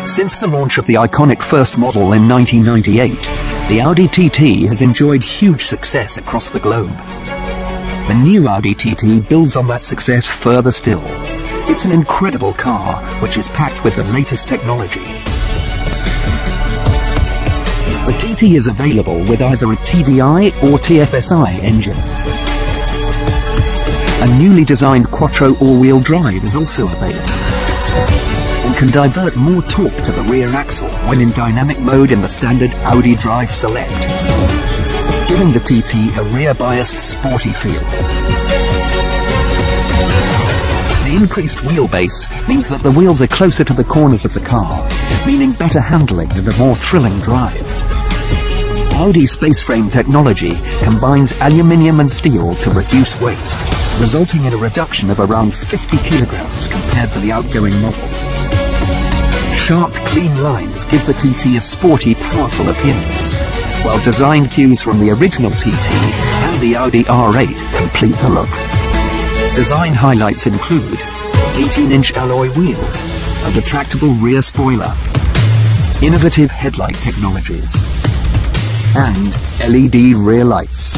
Since the launch of the iconic first model in 1998, the Audi TT has enjoyed huge success across the globe. The new Audi TT builds on that success further still. It's an incredible car, which is packed with the latest technology. The TT is available with either a TDI or TFSI engine. A newly designed Quattro all-wheel drive is also available, and can divert more torque to the rear axle when in dynamic mode in the standard Audi Drive Select, giving the TT a rear-biased sporty feel. The increased wheelbase means that the wheels are closer to the corners of the car, meaning better handling and a more thrilling drive. Audi Spaceframe technology combines aluminium and steel to reduce weight, resulting in a reduction of around 50 kilograms compared to the outgoing model. Sharp, clean lines give the TT a sporty, powerful appearance, while design cues from the original TT and the Audi R8 complete the look. Design highlights include 18-inch alloy wheels, a retractable rear spoiler, innovative headlight technologies, and LED rear lights.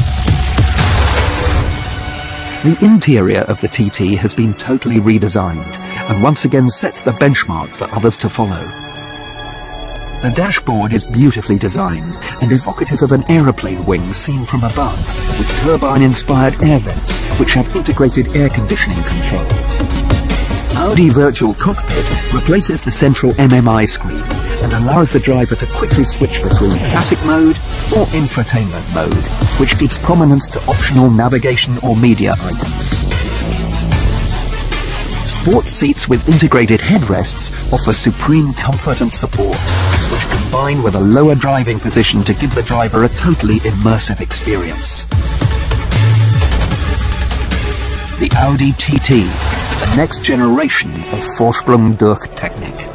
The interior of the TT has been totally redesigned and once again sets the benchmark for others to follow. The dashboard is beautifully designed and evocative of an aeroplane wing seen from above, with turbine-inspired air vents which have integrated air conditioning controls. Audi Virtual Cockpit replaces the central MMI screen and allows the driver to quickly switch between classic mode or infotainment mode, which gives prominence to optional navigation or media items. Sports seats with integrated headrests offer supreme comfort and support, which combine with a lower driving position to give the driver a totally immersive experience. The Audi TT, the next generation of Vorsprung durch Technik.